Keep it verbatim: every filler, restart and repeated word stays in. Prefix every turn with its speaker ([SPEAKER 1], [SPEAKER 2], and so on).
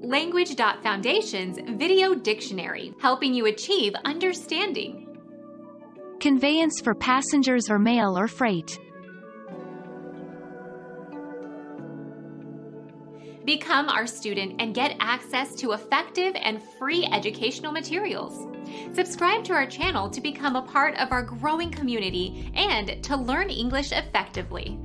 [SPEAKER 1] Language dot Foundation's Video Dictionary, helping you achieve understanding.
[SPEAKER 2] Conveyance for passengers or mail or freight.
[SPEAKER 1] Become our student and get access to effective and free educational materials. Subscribe to our channel to become a part of our growing community and to learn English effectively.